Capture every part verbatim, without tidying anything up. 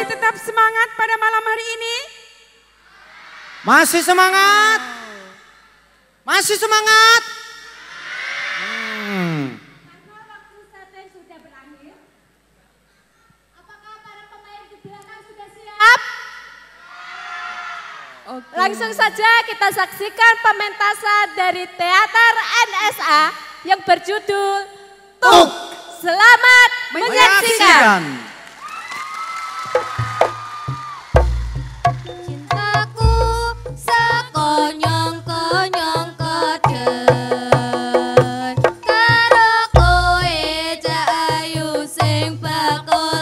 Masih tetap semangat pada malam hari ini? Masih semangat? Masih semangat? Hmm. Karena waktu setting sudah berakhir, apakah para pemain di belakang sudah siap? Oke. Langsung saja kita saksikan pementasan dari Teater N S A yang berjudul Tuk. Selamat menyaksikan. Cintaku sekonyong-konyong keden karo kowe cak ayu sing bakul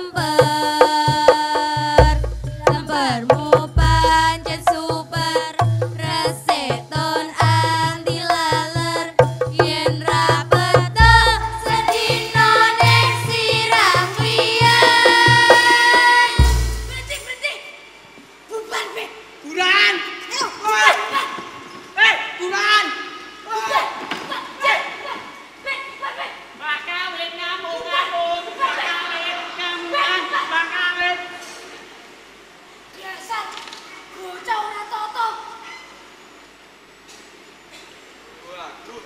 lemper lempermu pancen super resik ton anti laler yen ra beto sedina ning sirah wiyen berhenti berhenti bubar be Buran! Eh, buran! Bakawin ngamuk ngamuk, bakawin ngamukan, bakawin. biasa bocah ora toto Waduh.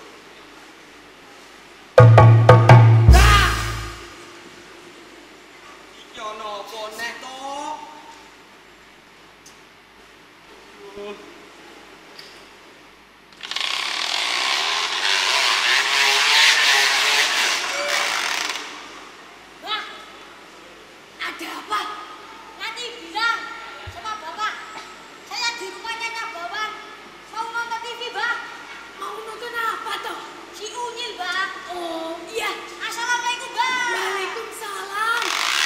Iki ana apa neh to? Wah, ada apa? Nanti bilang sama bapak. Saya di rumahnya Nyak Bawang. Mau nonton T V, Mbak? Mau nonton apa toh? Si Unyil, Mbak. Oh, iya. Assalamualaikum, Mbak. Waalaikumsalam.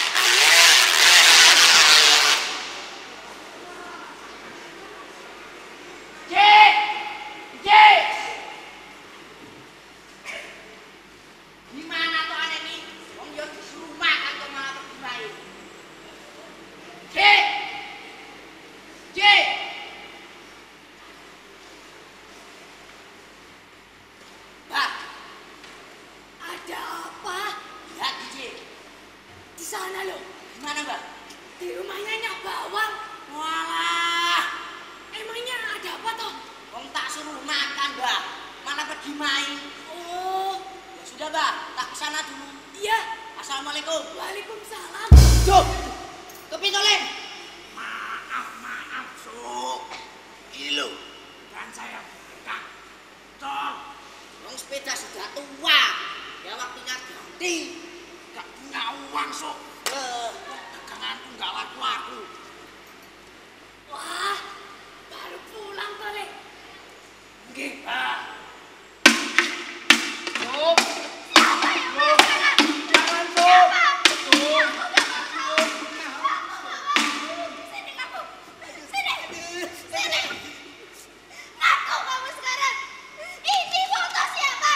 Cek! Cek! Gimana tuh aneh nih? Wong yo disuruh makan kok malah pergi main. Cek! Cek! Mbak, Ada apa? lihat di Cek. Di sana loh. Gimana, Mbak? Di rumahnya Nyak Bawang. Walah, Emangnya ada apa toh? wong tak suruh makan, Mbak. Malah pergi main. Oh, Ya sudah, Mbak, tak kesana dulu. iya. Assalamualaikum. Waalaikumsalam. Cuk, kepintolen. Maaf, maaf, Suk. Ini loh, dan saya buka. Toh, wong sepeda sudah tua. Ya waktunya ganti. Gak punya uang, Suk. Eh, daganganku gak laku-laku. Wah, baru pulang toh, Le. Nggih, Mbak. Suk. Siapa yang Suk. marah? Jangan, Suk. Suk. Sini kamu. Sini. Sini. Ngaku kamu sekarang. Ini foto siapa?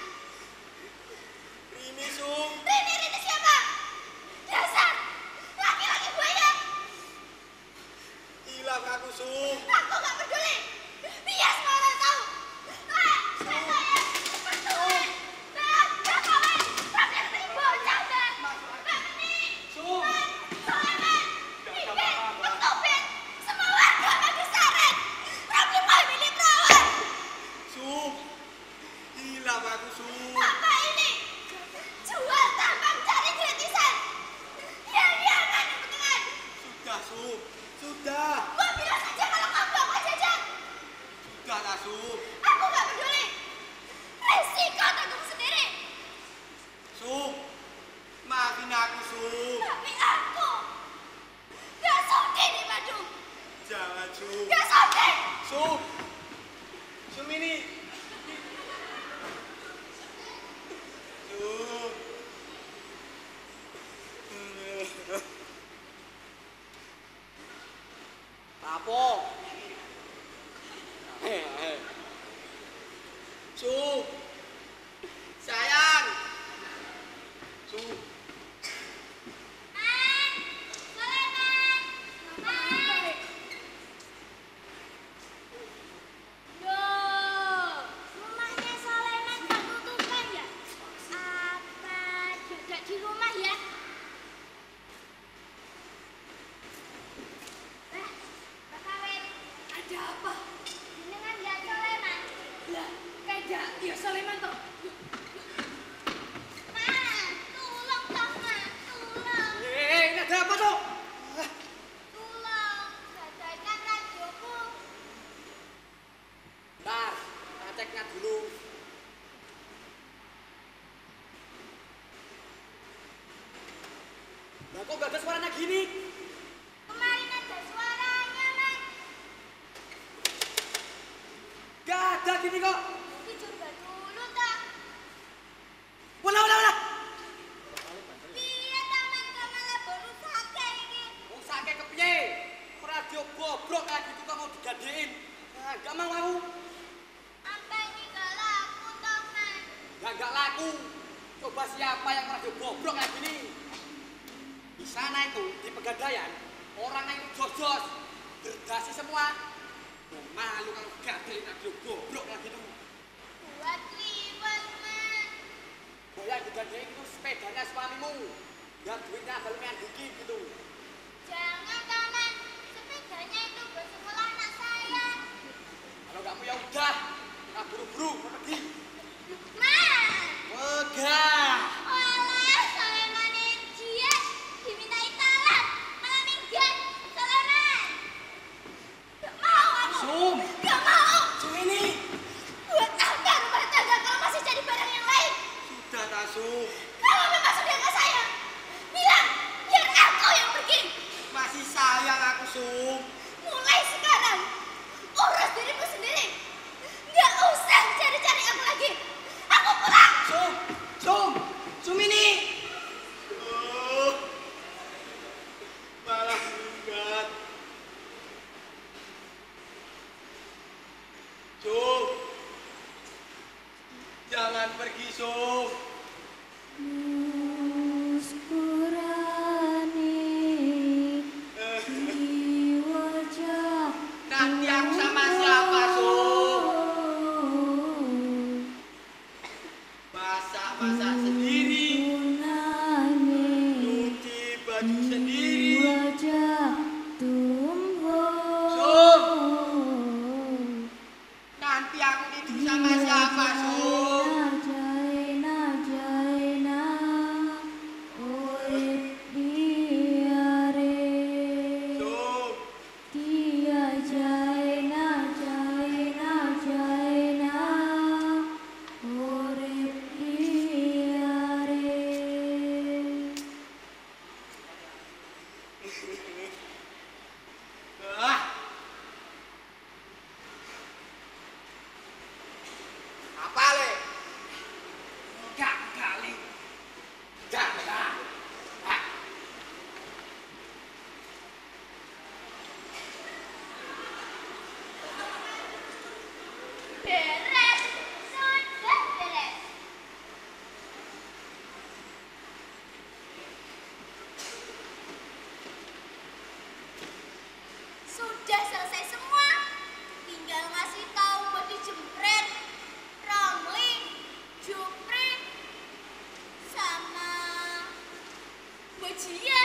Ini, Suk. Rini, Rini siapa? Dasar. Laki-laki buaya. Hilang aku, Suk. Aku gak peduli. Biar semua orang tahu. Ah, saya peduli. Nah, gak kawin. Tapi yang ini bocah, Mbak. Mbak Meni. Suk. Soleman. Ribet. Ketubit. Semua warga lagi saret. Ramli mau milih perawan. Suk. Hilang aku, Suk. Apa ini? Jual tambang cari gratisan. Ya, ya, kan kepentingan. Sudah, Suk. Sudah. Gua bilang saja kalau kamu gak mau jajan. Sudah lah, Suk. Aku gak peduli. Resiko tanggung sendiri. Suk. Maafin aku, Suk. Tapi aku gak sudi nih, Madu. Jangan, Suk. Gak sudi. Suk. Suk ini. Suk. Apa? Eh, eh. Suk. Sayang. Suk. Man, Soleman. Man. Loh, rumahnya Soleman gak tutupan ya? Apa jaga di rumah ya? bobrok kayak gitu kok mau digadein. Nah, gak mau aku. Sampai ini gak laku, teman. Gak gak laku. Coba siapa yang pernah bobrok kayak gini? Di sana itu, di Pegadaian, orangnya itu jos-jos. Berdasi semua. Oh, malu kalau gadein aku bobrok kayak gitu. Buat liwat, man. Oh, yang digadein itu sepedanya suamimu. Ya duitnya dalamnya dikit gitu. Jangan, teman. Sepedanya itu buat sekolah anak saya. Kalau nggak mau ya udah, kita buru-buru mau pergi. Man. Wegah. Olah, Soleman dia dimintai talan. Malah minggat. Soleman. Gak mau aku. Sum. Gak mau. Sum ini. Buat apa rumah tangga kalau masih cari barang yang lain? Sudah, Tasum. Kalau memang sudah gak sayang, bilang biar aku yang pergi. Masih sayang aku, Sum. Mulai sekarang, urus dirimu sendiri. Gak usah cari-cari aku lagi. Aku pulang. Sum. Sum. Sum ini. Oh. Malah minggat. Sum. Jangan pergi, Sum. Nanti aku sama siapa, Sum? Masak-masak sendiri. Cuci baju sendiri. Sum. Nanti aku tidur sama siapa, Sum? Ah. Apa le? Enggak kali. Jangan. Ah. Beres, sudah beres. Sudah selesai semua. Tinggal ngasih tahu body jempret, Romli, Jupri, sama Bajia.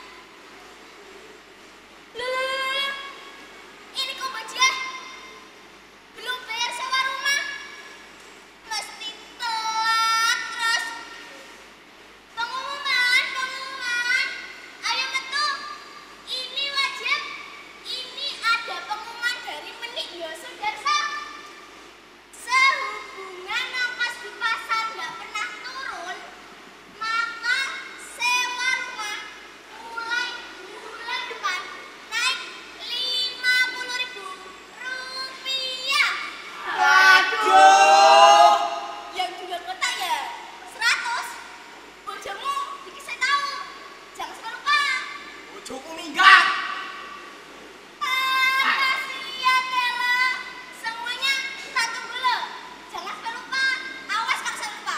Loh, ini kok Bajia? Belum bayar sewa rumah. Mesti telat terus. Pengumuman, pengumuman. Ayo metu. Ini wajib. Ini ada pengumuman dari Menik Yosudarso. Sehubungan ongkos di pasar nggak pernah turun, maka sewa rumah mulai bulan depan naik lima puluh ribu rupiah. Aduh. Yang dua kota ya seratus. Bojomu dikasih tahu. Jangan sampai lupa. Bojoku minggat. Ah, kasihan Bella. Semuanya tak tunggu lo. Jangan sampai lupa. Awas kalau sampai lupa.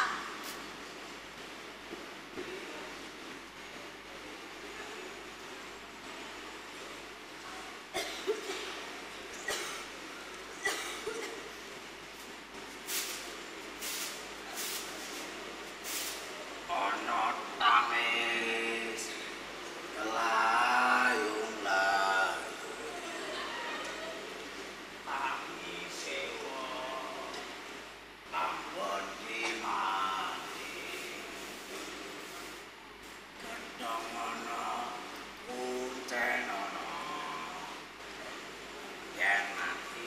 Ono tangis. Layung-layung. Tangis sewa. Ampun dimati. Gedong ono. Kucen ono. Yen mati.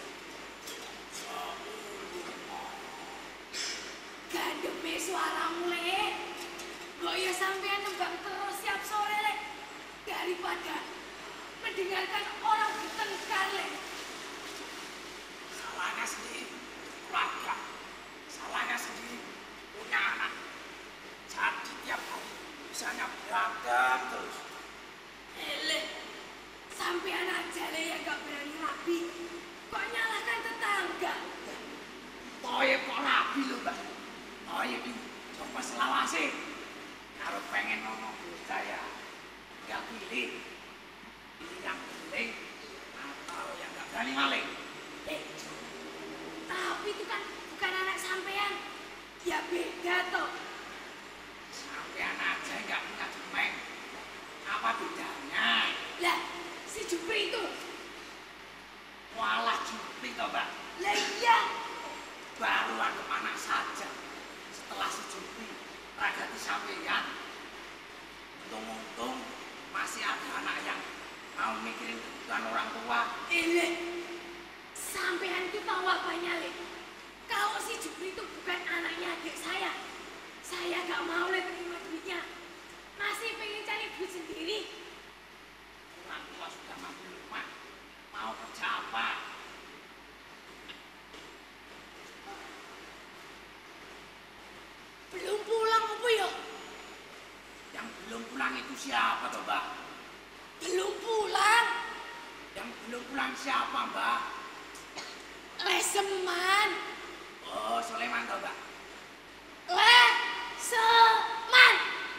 Gandeme suaramu, Le. Kok ya sampean nembang terus siap sore, Le. Daripada mendengarkan orang bertengkar, Le. Salahnya sendiri. Keluarga. Salahnya sendiri. Punya anak. Jadi tiap hari bisanya berantem terus. Eh, Le. Sampean aja, Le. Jupri toh, Mbak. Lah iya. Baru anggap anak saja. Setelah si Jupri ragati sampeyan. Untung-untung masih ada anak yang mau mikirin kebutuhan orang tua. Ele, sampean itu tahu apanya, Le? Kalau si Jupri itu bukan anaknya adik saya, saya gak mau Le terima duitnya. Masih pengen cari duit sendiri. Orang tua sudah mampu rumah. Mau kerja apa? Belum pulang apa ya? Yang belum pulang itu siapa toh, Mbak? Belum pulang. Yang belum pulang siapa, Mbak? Leseman. Oh, Soleman toh, Mbak? Leseman.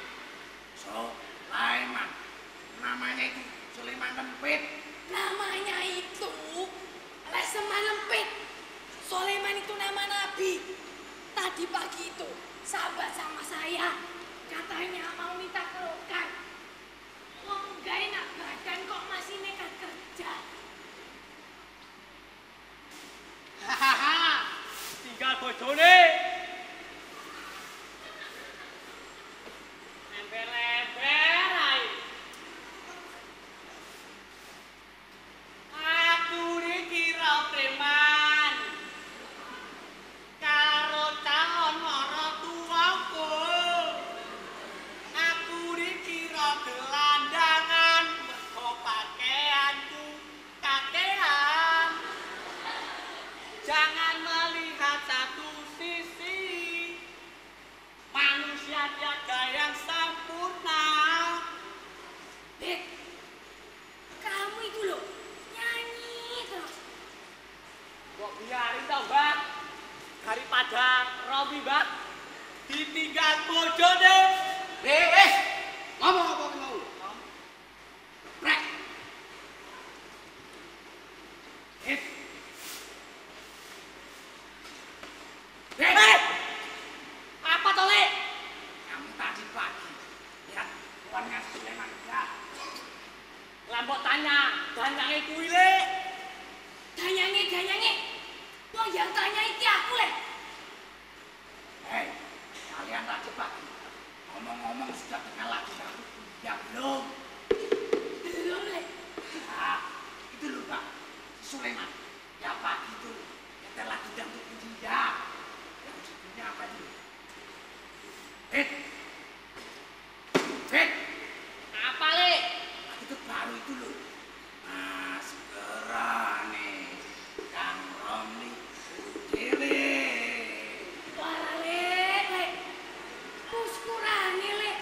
Soleman. Namanya itu Soleman Lempit. Namanya itu Leseman Lempit. Soleman itu nama Nabi. Tadi pagi itu sahabat sama saya. Katanya mau minta kerokan. Wong gak enak badan kok masih nekat kerja. Hahaha, tinggal bojone. Ember-ember ae. Aku dikira preman. Karo calon maratuaku. Aku dikira gelandangan. Mergo pakaianku kakean. Jangan melihat satu sisi. Manusia tiada yang sempurna. Bek, kamu itu loh nyanyi terus. Kok biarin tau, Mbak? Daripada Robi, Mbak, ditinggal bojone. Eh, eh, ngomong apa ki mau? Rek. Eh. Eh, Apa toh, Le? kamu tadi pagi lihat kawannya si Sulaiman enggak? Lambok tanya, danyange kuwi, Le. Danyange, danyange. Wong yang tanya itu aku, Le. Hei, kalian tadi pagi ngomong-ngomong sudah kenal lagi kamu? Ya belum? Belum, Le. Nah, itu loh, Pak. Si Sulaiman. Ya pagi itu kita lagi dangdut dia. Yang judulnya apa itu? Hit. Hit. Apa, Le? Itu baru itu loh. Nah, segera nih. Kang Romli Dewi. Wah, Le, Le. Muskurane, Le.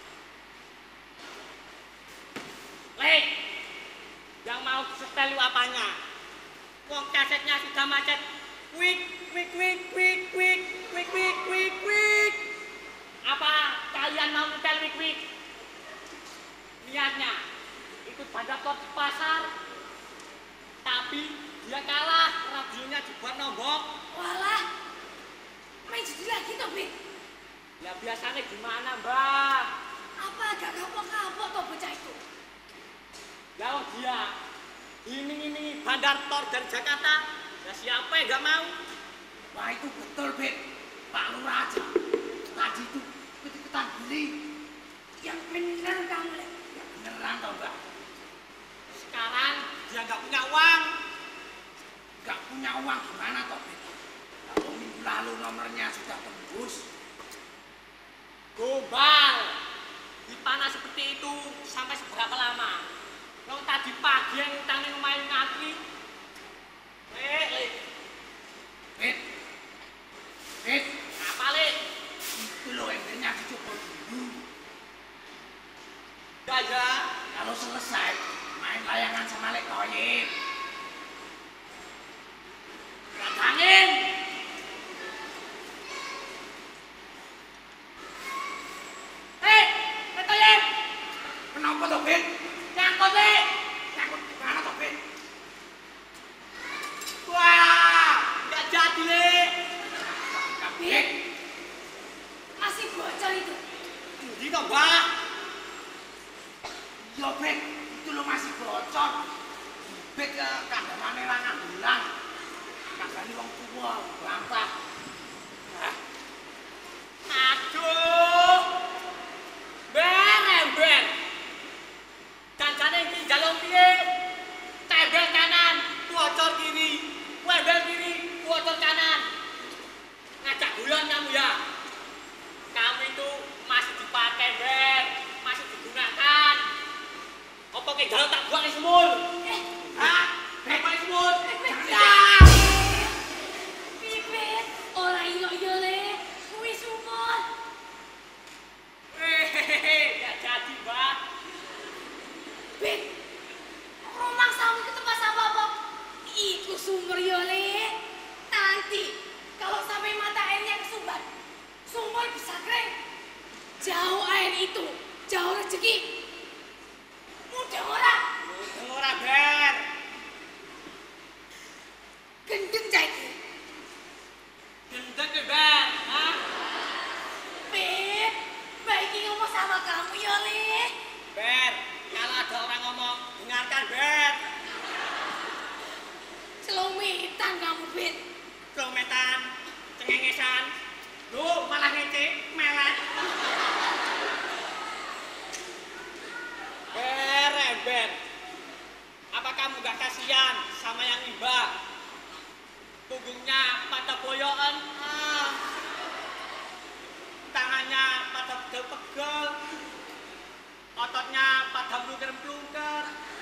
Le, yang mau setel apanya? Wong kasetnya sudah macet. Wik, wik, wik, wik, wik, wik, wik, wik, wik. Apa kalian mau setel wik, wik? Niatnya ikut bandator di pasar, tapi dia kalah, radionya dibuat nombok. Walah. Main judi lagi toh, Bek. Ya biasanya gimana, Mbak? Apa agak kapok-kapok toh bocah itu? Ya oh dia iming-imingi bandar tor dari Jakarta. Ya siapa yang gak mau? Wah itu betul, Bet. Pak Lurah aja. Tadi itu ikut-ikutan beli. Yang bener kamu, Le. Ya beneran tau, Mbak. Sekarang dia nggak punya uang. Gak punya uang gimana toh, Bet? Kalau minggu lalu nomornya sudah tembus. Gombal. Dipanas seperti itu sampai seberapa lama? Kalau tadi pagi yang utangnya lumayan ngantri. Eh, Le. Bet. Bet. Apa, Le? Itu loh embernya dicoba dulu. Gaya. Kalau selesai, main layangan sama Lek Toyib. Datangin. Eh, Letoyem. Kenapa toh, Bet? Nyangkut, Le. Takut gimana toh, Bet? Wah, nggak jadi, Le. Bet. Masih bocor itu. Judi toh, Mbak. Yo, Bet. Itu lo masih bocor. Bet ke kandangannya langan bulan. kagani wong tua, bantah. Nah. Aduh. Ben, ben. Kancane iki jalur piye? Tembel kanan, kuocor kiri. Tembel kiri, kuocor kanan. Ngajak bulan kamu ya. Kamu itu masih dipakai, Ben. Masih digunakan. Apa ke jalur tak buang semul? Eh, Hah? Apa semul? ya. Pipit, ora ilo yo le, kuwi sumur. Hehehe, ya jadi, Mbak. Pip, rumah samu ke tempat sampah apa? Iku sumur yo le. Nanti kalau sampai mata airnya kesumbat, sumur bisa kering. Jauh air itu, jauh rezeki. Mudah ora? Mudeng ora, Ben. Gendeng jaiki. Gendeng ke, Ben. Hah? Pip, baiki ngomong sama kamu yo le. Ben, kalau ada orang ngomong, dengarkan, Ben. Celomitan kamu, Pip. Kemetan, cengengesan. Lu malah ngece, melet. Beren, Ben. Apa kamu gak kasihan sama yang iba? Punggungnya pada boyoan, ah. Tangannya pada pegel-pegel. Ototnya pada melungker-melungker.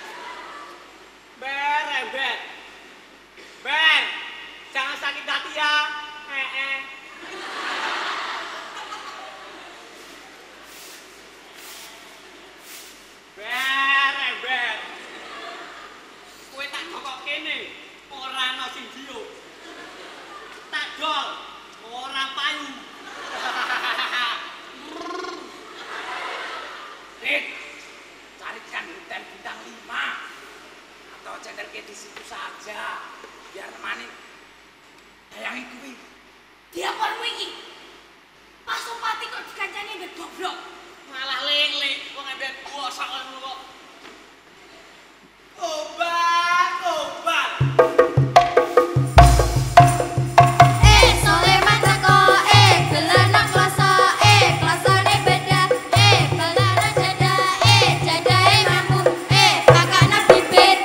Beren, Ben. Ben, jangan sakit hati ya. Eh, eh. Ben, Ben. Kowe tak jokok kene, ora ana sing diyo. Tak dol, ora payu. Dik, carikan hotel bintang lima atau channel ke di situ saja biar nemani dayangi kuwi. Dia kon iki. Pasopati kok dikancani mbek goblok. Malah lele, wong ambil kuasa ngono kok. Obat, obat. Eh, Soleman teko, eh, gelana kloso, eh, klosone beda, eh, gelana jada, eh, jadae mampu, eh, pakana bibit.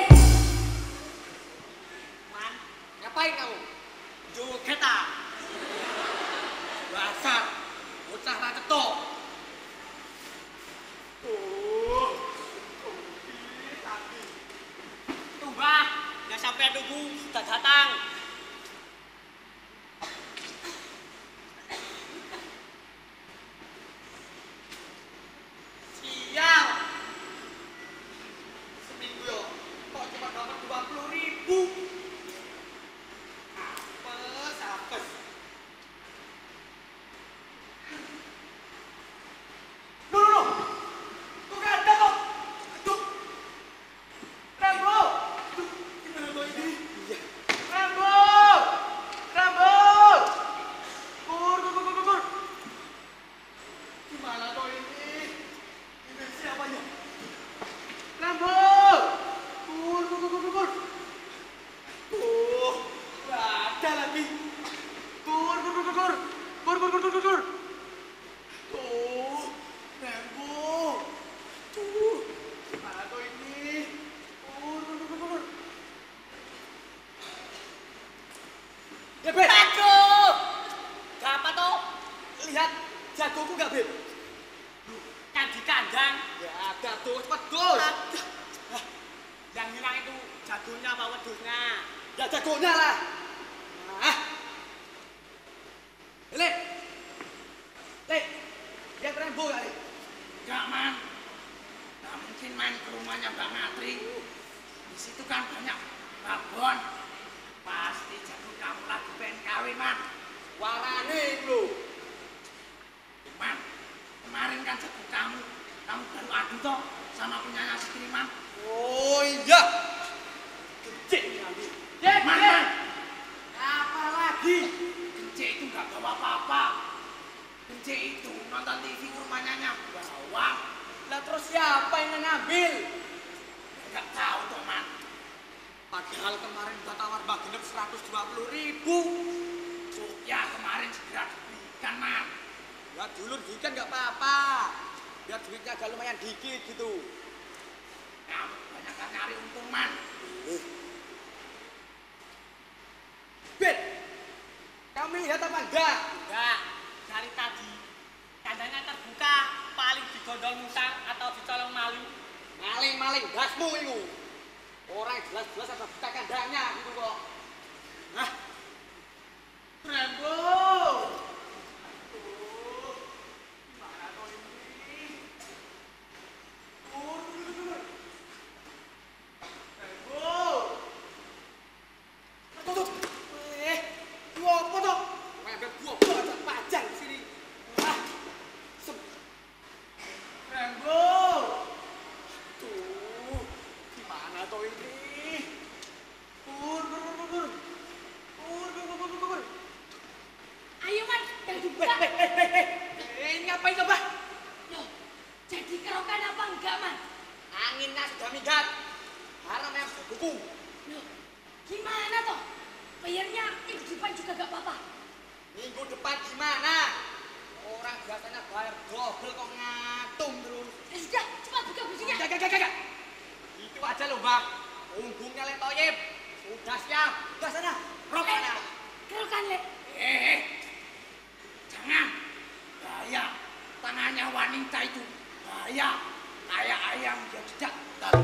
Man, ngapain kamu? Joget ah. Basar, bocah ra ketok. Oh, tadi. Tuh, Mbah, nggak sampai nunggu, sudah datang. Sial. Seminggu yo, kok cuma dapat dua puluh ribu. Apes, apes. Loh, loh, kok nggak ada kok? Aduh, Rambo, aduh, gimana kok ini? Iya. Rambo, Rambo, kur, kur, kur, kur, kur. Gimana kok ini? Ini siapa ya? Rambo, kur, kur, kur, kur, kur. Oh, nggak ada lagi. Kur, kur, kur, kur, kur, kur, kur, kur, kur, kur. Oh, Rambo. Tuh, gimana kok ini? Kur, kur, kur, kur, kur. Ya, Beb. Aduh. Gak apa toh? Lihat jagoku gak, Beb? Kan di kandang. Ya ada tuh, wedhus. Hah, yang hilang itu jagonya apa wedhusnya? Ya jagonya lah. Ah. Le. Le. Lihat Rambo gak, Le? Enggak, Man. Nggak mungkin main ke rumahnya Mbak Ngatri. Di situ kan banyak babon. Pasti jago kamu lagi pengen kawin, Man. Warane lho. Man, kemarin kan jago kamu. Kamu baru adu toh sama penyanyi Sri, Man. Oh iya. Gede nanti. Man, Man. Apa lagi? Gence itu nggak bawa apa-apa. Gence itu nonton T V ke rumahnya bawa. Lah terus siapa yang ngambil? Nggak tahu toh, Man. Padahal kemarin udah tawar Mbak Genep seratus dua puluh ribu. diulur dikit nggak apa-apa. Biar duitnya agak lumayan dikit gitu. Kamu banyak nyari untung, Man. Ben, kamu lihat apa enggak? Enggak, dari tadi kandangnya terbuka, paling digondol musang atau dicolong maling. Maling-maling dasmu itu. Orang jelas-jelas ada buka kandangnya gitu kok. Hah? Rembo! Aduh, gimana kau ini? Oh, Rembo! Tuh, tuh. Eh, gua apa tuh? Memang gua pajang-pajang di sini. Ah, sem. Rembo! Tuh, gimana kau ini? Pur, pur, pur, pur. Pur, pur, pur, pur, pur. Ayo man, yang dibuka. Eh, eh, eh, eh, eh, ini ngapain coba? Loh, jadi kerokan apa enggak man? Anginnya sudah minggat. Haram yang sudah buku. Loh, gimana toh? Bayarnya minggu depan juga gak apa-apa. Minggu depan gimana? Orang biasanya bayar double kok ngatung terus. Ya sudah, cepat buka businya. Gak, gak, gak, gak. Itu aja loh, Mbak. Punggungnya Le Toyib. Sudah siap. Udah sana. Rok Eh, sana. kerokan le. Eh, eh. Jangan. Bahaya. Tangannya wanita itu. Bahaya. Kayak ayam yang tidak.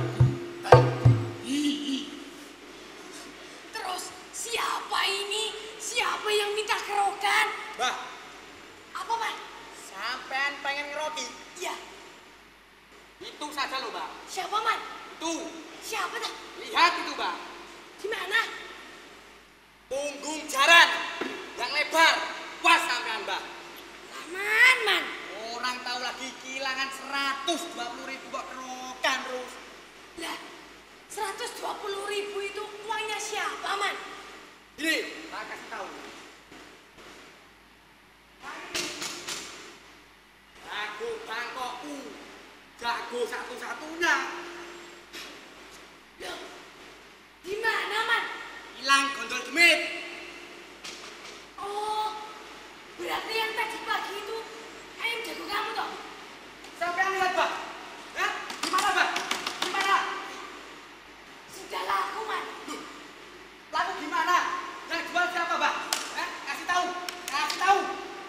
Terus siapa ini? Siapa yang minta kerokan? Mbak, Apa man? sampean pengen ngeroti? Iya, Itu saja loh, Mbak. siapa man? Itu. Siapa dah? Lihat itu, Mbak. Di mana? Punggung jaran yang lebar. Pas sampean, Mbak. Aman man. Orang tahu lagi kehilangan seratus dua puluh ribu kok kerokan terus. Lah, seratus dua puluh ribu itu uangnya siapa man? Ini, saya kasih tahu. Jago Bangkokku, jago satu-satunya. Loh, di mana man? Hilang gondol demit. Oh, berarti yang tadi pagi itu ayam jago kamu toh? Sampean lihat, Mbak? Hah? Gimana, Mbak? Gimana? Sudah laku man. Lalu gimana? Yang jual siapa, Mbak? Hah? Kasih tahu. Kasih tahu.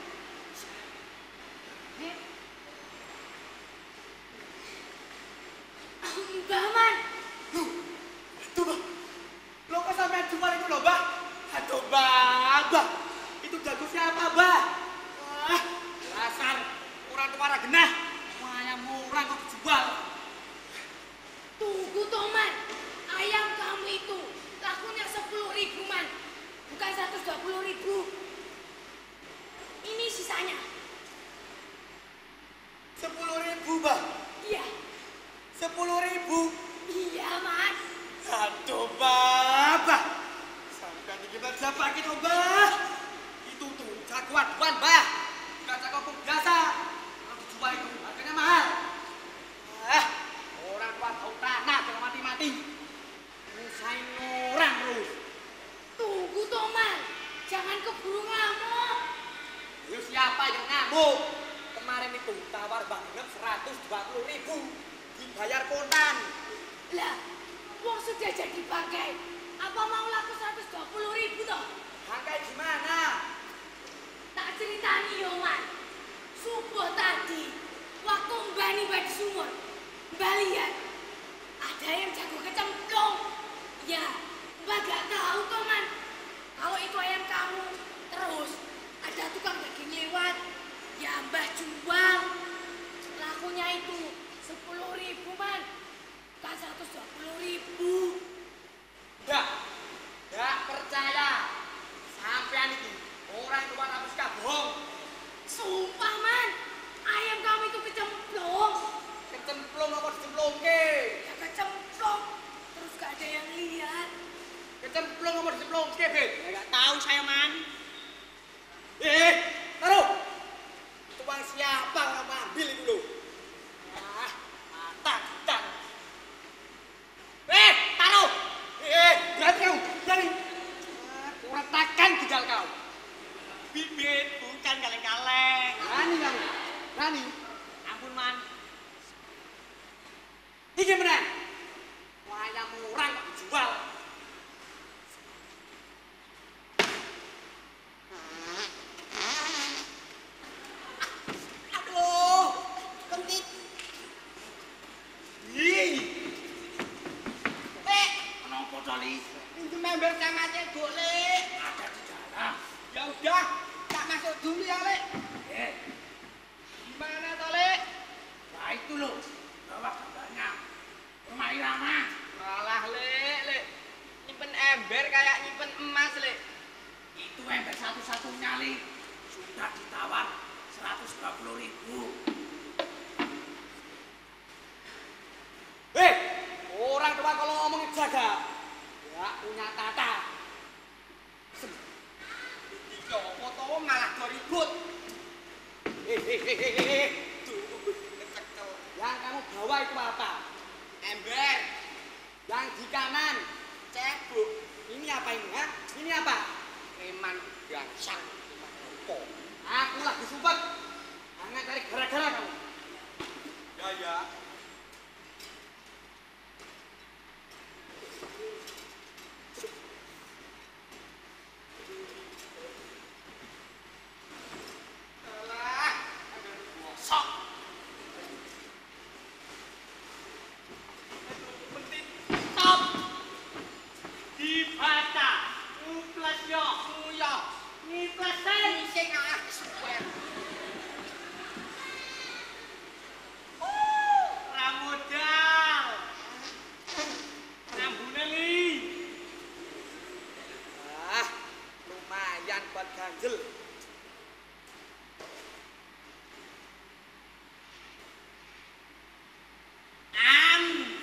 Mbak man. Loh, itu, Mbak. Lo kok sampean jual itu loh, Mbak? Aduh, Mbak, Mbak. Itu jago siapa, Mbak? Wah, dasar orang tua genah. Ayam murah kok dijual. Tunggu toh man. Ayam kamu itu lakunya sepuluh ribu man. Bukan seratus dua puluh ribu. Ini sisanya. Sepuluh ribu, Mbak. Iya. Sepuluh ribu. Iya man. Aduh, Mbak. Sampai kita siapa gitu, Mbak? Itu tuh jagoan, Mbak. Bukan jago biasa. Kalau dijual itu harganya mahal. Ah, orang tua tahu tanah jangan mati-mati. Nyusahin orang terus. Tunggu toh man. Jangan keburu ngamuk. Lu siapa yang ngamuk? Kemarin itu tawar Bang Inep seratus dua puluh ribu. Dibayar kontan. Lah, uang sudah jadi bangkai. Apa mau laku seratus dua puluh ribu toh? Bangkai gimana? Tak ceritani yo man. Subuh tadi, waktu mbak nih di sumur, mbak lihat ada yang jago kecemplung. Ya, mbak gak tahu toh man. Kalau itu ayam kamu, terus ada tukang daging lewat, ya mbak jual. Lakunya itu sepuluh ribu man, bukan seratus dua puluh ribu. Enggak. Enggak percaya. Sampean itu orang tua habis bohong. Sumpah man, ayam kamu itu kecemplung. Kecemplung apa dicemplungke? Ya kecemplung, terus gak ada yang lihat. Kecemplung apa dicemplungke, Bet? Ya nggak tahu saya man. Eh, taruh. Tuang siapa orang ambil itu loh? Ah, mata kita. ayam murah kok dijual. Aduh, kentit. Ih, Lek, kenapa to, Li? pinjem ember sama cedok, Lek. Ada di dalam. Ya udah, tak masuk dulu ya, Lek. Eh, Gimana toh, Lek? nah itu loh. Bawa gambarnya. Rumah Irama. Malah, Lek, Lek. Nyimpen ember kayak nyimpen emas, Lek. Itu ember satu-satunya, Li. Sudah ditawar seratus dua puluh ribu. Hei, orang tua kalau ngomong jaga, ya punya tata. Iya, foto malah dua ribut. Hehehehe, tuh, kecekel. Yang kamu bawa itu apa? Ember. Yang di kanan, cebok. Ini apa ini, ha? Ini apa? Preman gangsang. Aku lagi sumpah. Jangan cari gara-gara kamu. Ya, ya. Alah, gosok. Stop. Dibaca. Uplas yo. Suyo. Ngiplasen. Sing ah suwer. Ramodal. Rambune li. Ah, lumayan buat ganjel. Am.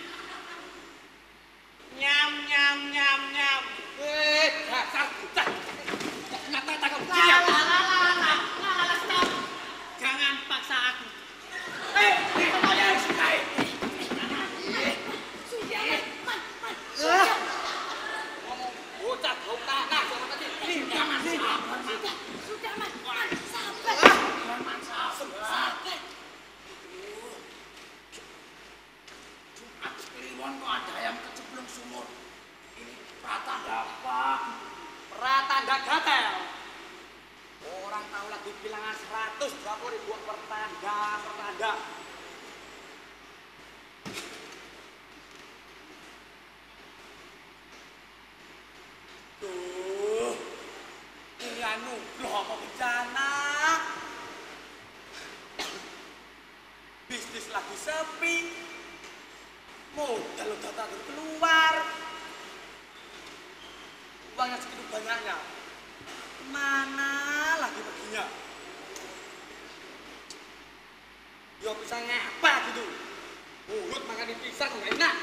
Nyam nyam nyam nyam. Eh, dasar bocah. Nyata tak kamu. La la la la la la la stop. Jangan paksa aku. Eh, apa yang sukai? Sudah, Man, Man. Ngomong bocah bau tanah jangan tadi. Ini jangan sabar. Sudah, sudah, Man. Man, sabar. Jangan sabar. Sabar. Jumat Kliwon kok ada ayam kecemplung sumur. Ini pratanda apa? Pratanda gatel. Orang tahu lagi bilangan seratus dua puluh ribu per tanda, per tanda. Tuh, ini anugerah apa bencana? Bisnis lagi sepi, modal udah tak keluar. Uangnya segitu banyaknya, mana lagi perginya? Yo bisa ngapa gitu? Mulut makan di pisang nggak enak.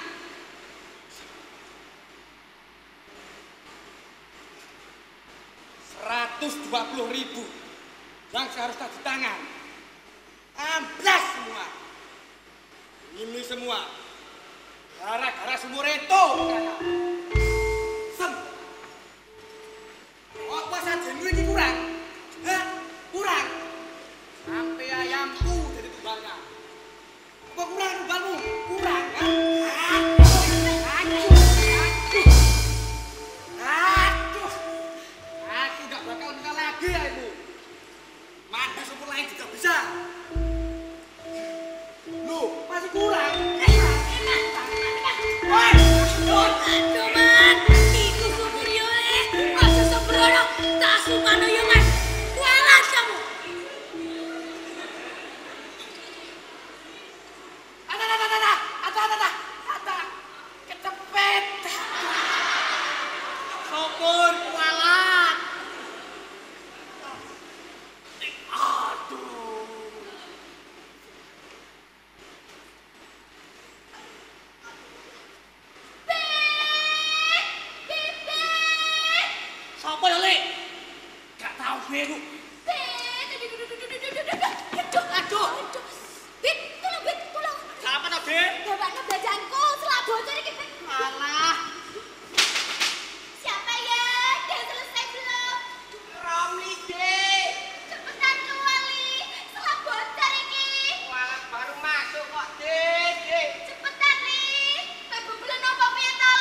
Seratus dua puluh ribu yang seharusnya di tangan. Amblas semua. Ini semua gara-gara sumur itu. Sem. Apa saja ini kurang? Hah? Kurang? Sampai ayamku jadi tumbangnya. Apa kurang tumbangmu? Kurang kan? Aduh, aduh, aduh. Aku gak bakal menang lagi ya ibu. Mana sumur lain juga bisa. Loh, masih kurang. Woi, Aduh, Man. Iku sumur yo, Le. Aja sembrono. Tak sumano yo, Man. Kualat kamu. ada, ada, ada, ada, ada, ada, ada, kecepet. Sopur kualat. Aduh. Sopo ya, Le? Gak tahu gue, Bu. Aduh, aduh. Bit, tolong, Bit, tolong. Siapa toh, Dek? Bapaknya belanjaanku, setelah bocor ini, Bit. Alah, Siapa ya? Udah selesai belum? Romli, Dek. Cepetan keluar, Li. Setelah bocor ini. Walah baru masuk kok, Dek, Dek. Cepetan, Li. Kayak bebelan apa, Pia, ta?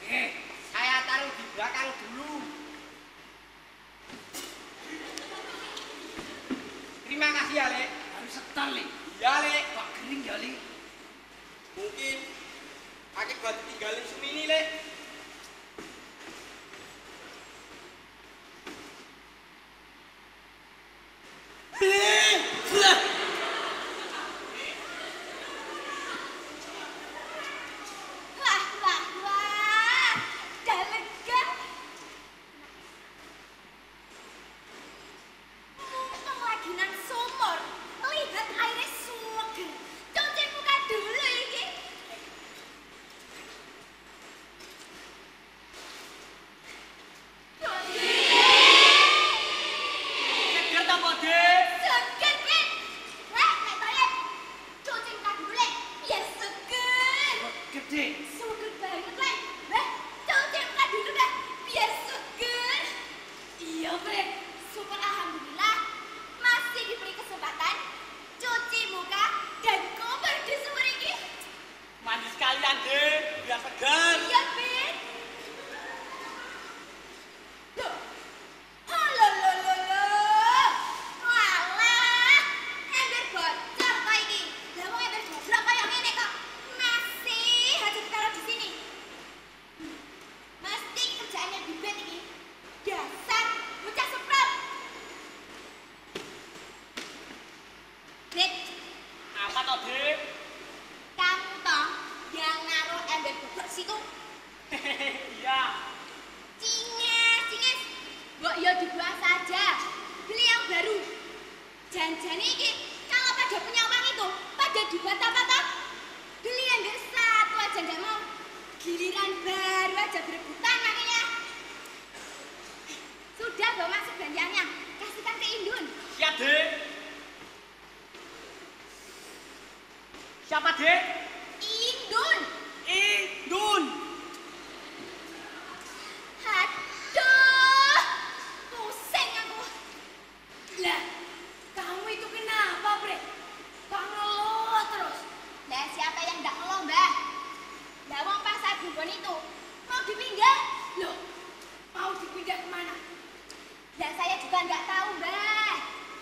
Eh, saya taruh di belakang dulu. Terima kasih ya, Le. Harus setel, Le. Ya, Le. Kok kering ya, Le? Mungkin akibat tinggalin semini, Le. Wah, wah, wah. Dah lega. Mumpung lagi nang sumur, lihat airnya seger. Cuci muka dulu iki. Seger tak, Pak Dek? Seger, Prit. Weh, nek toilet. Cuci muka dulu, Le. Biar seger. Gede. Seger banget, Le. Weh, cuci muka dulu dah. Biar seger. Iya, Prit. Syukur alhamdulillah masih diberi kesempatan cuci muka dan kober di sumur ini. Mandi sekalian, Dek. Biar segar. Iya, Prit. Loh. Halo, lo, lo, lo. Walah, ember bocor kok ini. Lah wong ember bobrok kayak ngene kok masih aja ditaruh di sini. Mesti kerjaannya bibit ini. Dasar bocah semprot. Prit, Apa toh, Dek? kamu toh yang naruh ember bobrok situ. Iya. Cinges, cinges. Mbok yo dibuang saja. Beli yang baru. Jangan-jangan ini kalau pada punya uang itu pada dibuat apa toh? Beli yang enggak satu aja nggak mau. Giliran baru aja berebutan makanya. Sudah bawa masuk belanjaannya. Kasihkan ke Indun. Siap, Dek. Siapa, Dek? Indun. Indun. Aduh. Pusing aku. Lah, kamu itu kenapa, Bre? Kok ngeluh terus? Lah, siapa yang enggak ngeluh, Mbah? Lah, wong pasar Bumbon itu mau dipindah. Loh, mau dipindah kemana? Lah, saya juga enggak tahu, Mbah.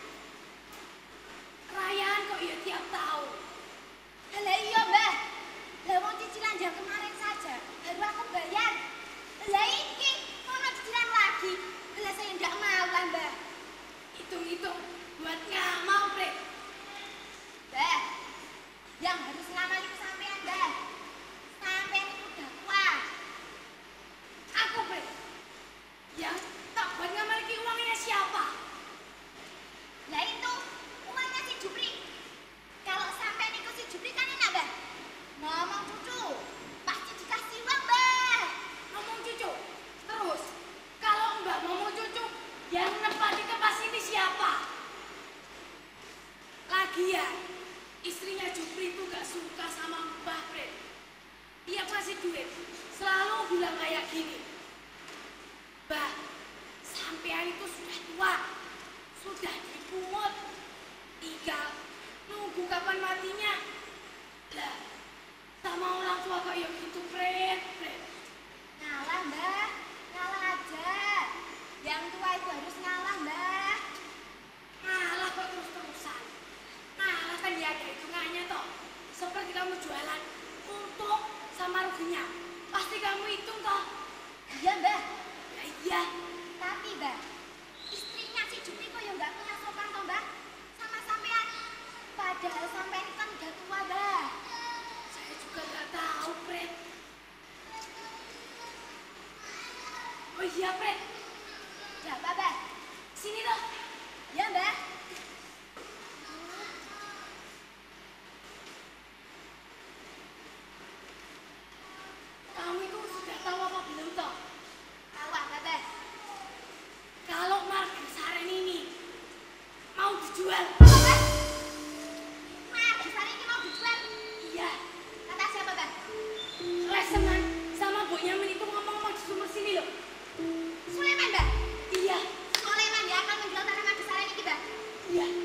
Perayaan kok ya tiap tahun. Lah iya, Mbah. Lah, wong cicilan jam kemarin saja baru aku bayar. Lah iki mau cicilan lagi. Lah saya enggak mau lah, Mbah. Hitung-hitung buat ngamal, Bre. Mbah, yang harus ngamal itu sampean, Mbah. Sampean itu udah kuat. Aku, Bre. Yang tak buat ngamal iki uangnya siapa? Lah itu uangnya si Jupri. Kalau sampean itu si Jupri kan enak, Mbah. Ngomong cucu, pasti dikasih uang, Mbah. Ngomong cucu. Terus, kalau Mbak ngomong cucu, yang nempati kepas ini siapa? Lagian, istrinya Jupri itu gak suka sama Mbah, Fred. Dia kasih duit, selalu bilang kayak gini. Mbah, sampean itu sudah tua, sudah dipungut. Tinggal nunggu kapan matinya. Lah, sama orang tua kayak gitu, Fred, Fred. Ngalah, Mbah. Ngalah aja. Yang tua itu harus ngalah, Mbah. Ngalah kok terus-terusan. Ngalah kan ya ada hitungannya toh. Seperti kamu jualan untung sama ruginya. Pasti kamu hitung toh. Iya, Mbah. Ya iya. Tapi, Mbah, istrinya si Jupri kok yang nggak punya sopan toh, Mbah? Sama sampean. Padahal sampean kan udah tua, Mbah. Saya juga nggak tahu, Fred. Oh iya, Fred. Ya, apa, Mbak? Sini loh. Ya, Mbak. Kamu itu sudah tahu apa belum, toh? Tahu apa, Mbak? Kalau margasaren ini mau dijual. Apa? Margasaren ini mau dijual? Iya. Kata siapa, Mbak? Leseman sama Bu Yamin itu ngomong mau di sumur sini loh. Sulaiman, Mbak? Iya. Sulaiman ya akan menjual tanaman besar ini, Mbak? Iya.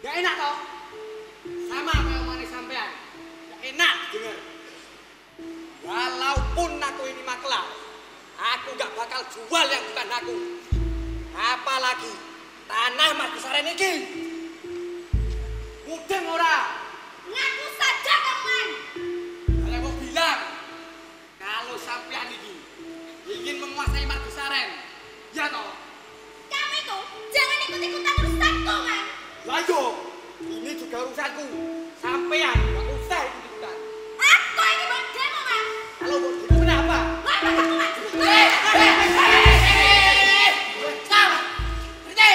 Gak enak toh? Sama kayak omongan sampean. Gak enak denger. Walaupun aku ini maklar, aku gak bakal jual yang bukan aku. Apalagi tanah Margisaren ini. Mudeng ora? Ngaku saja, Kaman. Saya mau bilang, kalau sampean ini ingin menguasai Margisaren, ya toh? Kamu itu jangan ikut-ikutan urusanku, Man. Ayo, ini juga urusanku. Sampean gak usah ikut-ikutan. Aku ini buat demo, Man. Kalau mau demo kenapa? Ngapa kamu, Man? Hei, hei, hei, hei. Stop. Berhenti.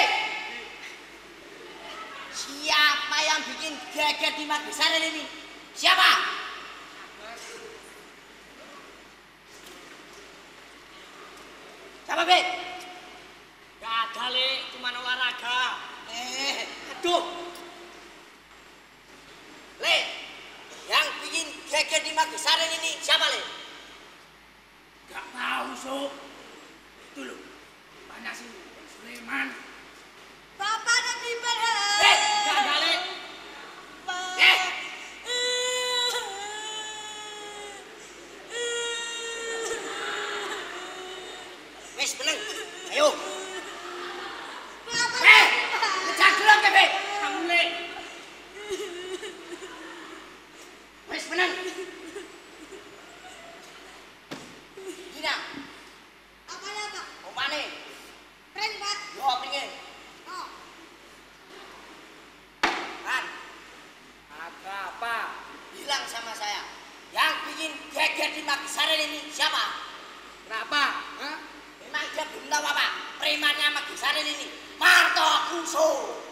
Siapa yang bikin geger di Margisaren ini? Siapa? Siapa, Bet? Gak ada, Le. Cuma olahraga. Eh, Aduh. Le, yang bikin geger di Margisaren ini siapa, Le? Gak tahu, Sok. Itu loh. Banyak sih. Sulaiman. Bapak dan Ibu. Eh, gak ada, Le. Eh, wes menang. Ayo. Eh, ngejar gelap ke, Bet? Kamu, Le. Wes menang. Dina, Apa ya, Pak? omane. Keren, Pak. Yo, pringin. Oh. Kan, Ada apa? bilang sama saya. Yang bikin geger di Margisaren ini siapa? Kenapa? Hah? Memang dia belum tahu apa? Premannya Margisaren ini Marto Kuso.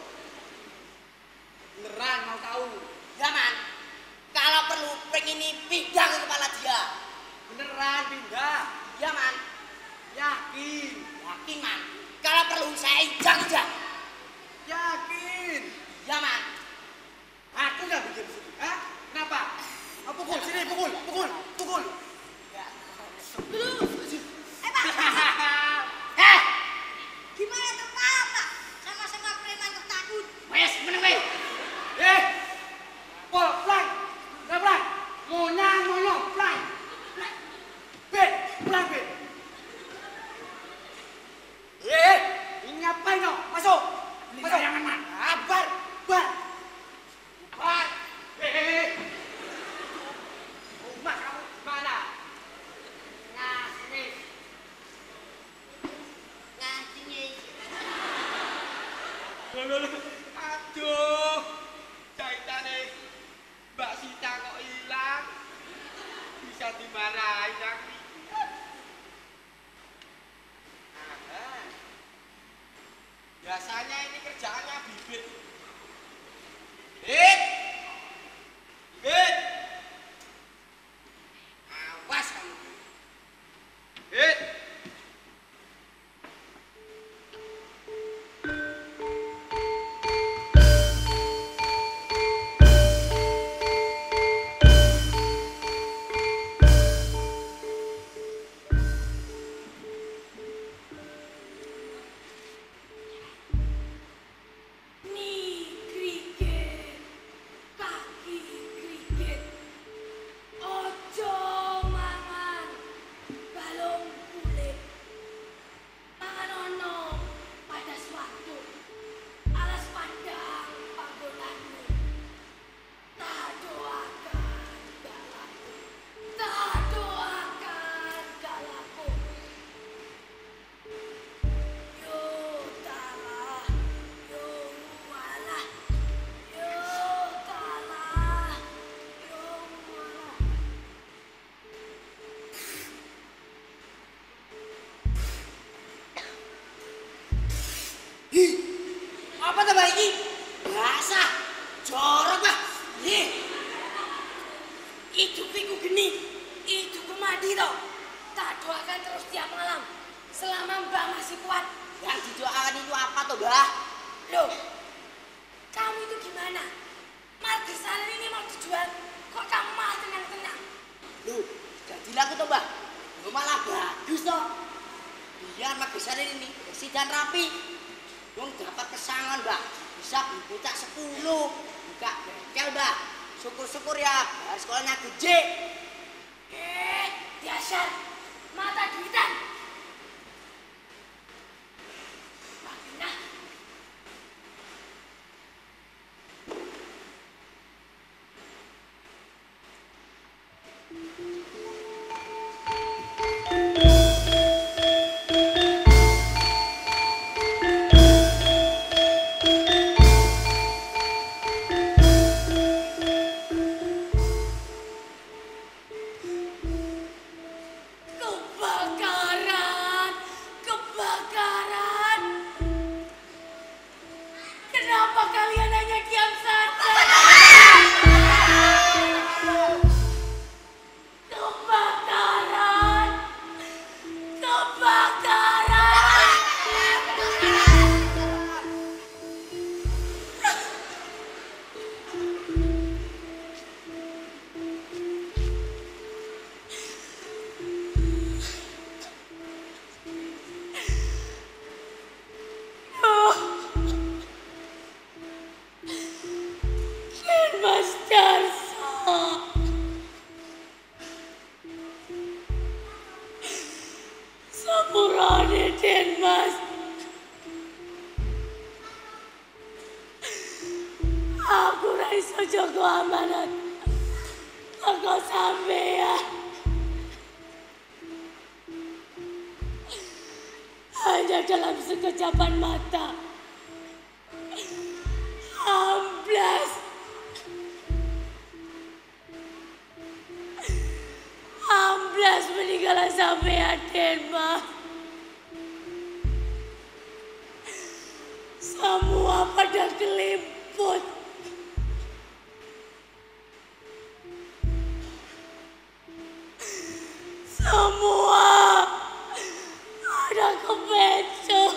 Beneran mau tahu? Ya, Man. Kalau perlu pring ini pindang ke kepala dia. Beneran pindah? Ya, Man. Yakin? Yakin, Man. Kalau perlu saya injak-injak. Yakin? Ya, Man. Aku nggak bikin sini. Hah? Kenapa? Oh, pukul, sini pukul, pukul, pukul. Eh, Pak. Eh, Gimana tuh, Pak? Pak? Sama-sama preman kok takut. wes menang, wes. Eh, pol, fly, nggak fly. Monyang, monyong, fly. Bet, pulang bet. Eh, ini ngapain no? Masuk, masuk. Jangan, Man. Ah, bar, bar. Bar. Eh, rumah kamu di mana? Nah, sini. Nah, sini. Loh, loh, loh. Aduh, jahitannya Mbak Sita kok hilang. Bisa dimarahin aku. Aha. Biasanya ini kerjaannya bibit. Bibit. Bibit. Awas kamu. Bibit. Nih, kriket. Kaki kriket. Ojo mangan balung kulit. Mangan ono pada suatu alas padang panggonanmu. Tak doakan galaku. Tak doakan galaku. Yo talah, yo walah, yo talah, yo walah. Hi, apa tuh Mbak ini? Biasa, jorok Mbak. Hi, Hidupku geni, hidupku mati toh. Tak doakan terus tiap malam selama Mbak masih kuat. yang didoakan itu apa tuh Mbak? Loh, kamu itu gimana? Margisaren ini mau dijual, kok kamu malah tenang-tenang? Loh, jadi laku tuh Mbak. Lo malah bagus toh. Biar Margisaren ini bersih dan rapi. Wong dapat pesangon Mbak. bisa beli bocah sepuluh. Buka bengkel, Mbak. Syukur-syukur ya, bayar sekolahnya gede. Eh, dasar mata duitan. Nah, kebakaran, kebakaran. Kenapa kalian hanya diam saja? Kebakaran, kebakaran. Dan Mas Darso, sepurane Den Mas. Aku ra iso jaga amanat teko sampeyan. Hanya dalam sekejapan mata. Amblas. Amblas meninggal sampeyan Den Mas. Semua pada keliput. Semua ada kebencong.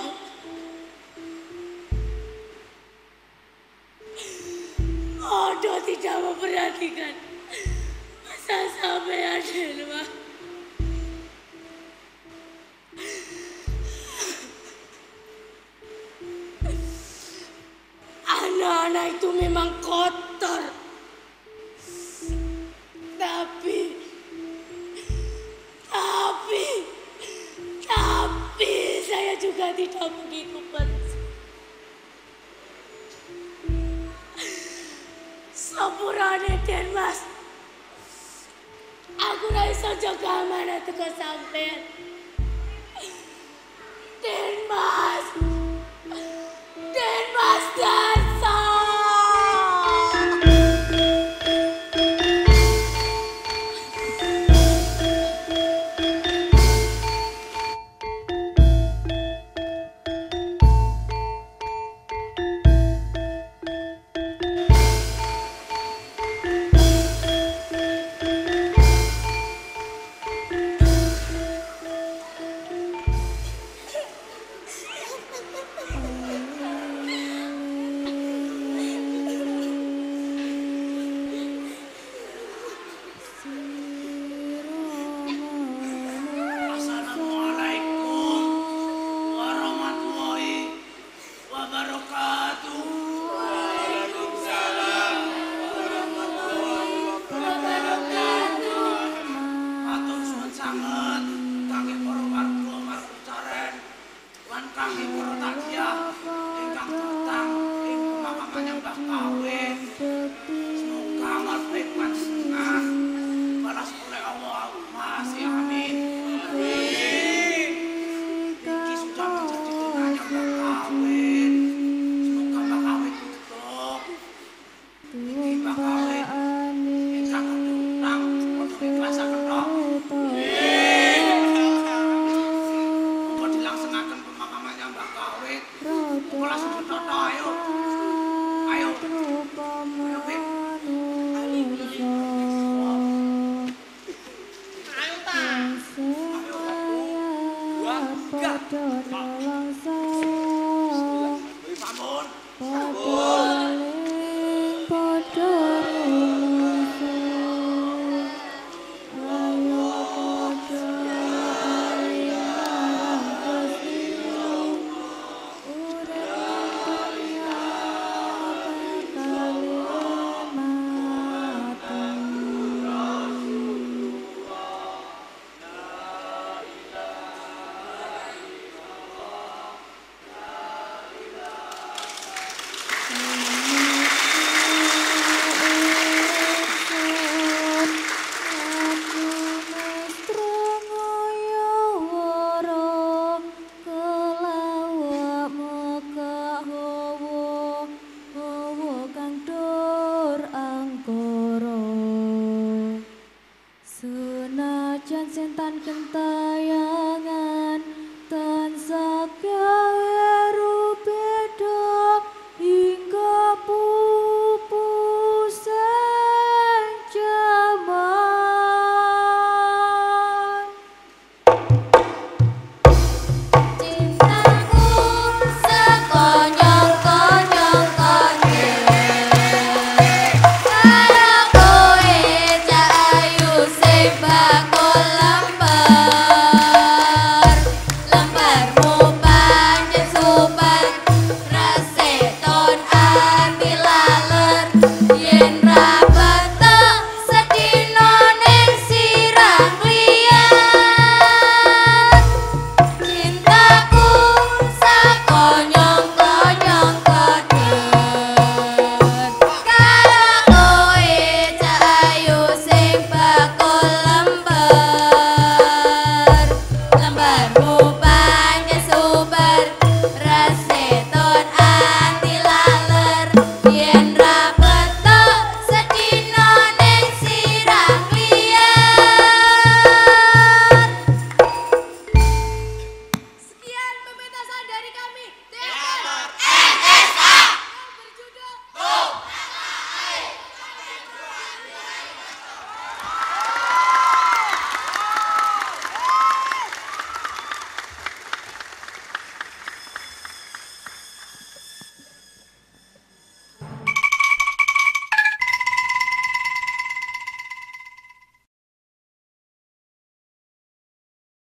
Odo tidak memperhatikan masa sampeyan Den Mas. Anak-anak itu memang kotor. Tapi, tapi, tapi saya juga tidak begitu benci. Sepurane Den Mas. Aku ra iso jaga amanat teko sampeyan. Den Mas. Den Mas Darso. Assalamualaikum warahmatullahi wabarakatuh. Waalaikumsalam warahmatullahi wabarakatuh. Matur suwun sanget kangge para warga Margocaren lan kangge para tagiah ingkang datang ing pemakaman Mbah Kawin. Semoga amal baik panjenengan balas oleh Allah. Masih amin. Iki sudah menjadi dengannya Mbah Kawin. Semoga Mbah Kawin tutup. Iki Mbah Kawin ingkang berutang untuk ikhlasaken tok. Monggo dilaksenaken pemakamannya Mbah Kawin. Monggo langsung ditoto ayo. Ayo. Ayo Beb. Ayo ta. Ayo. Dua, tiga. Sampun. Sampun. genteng.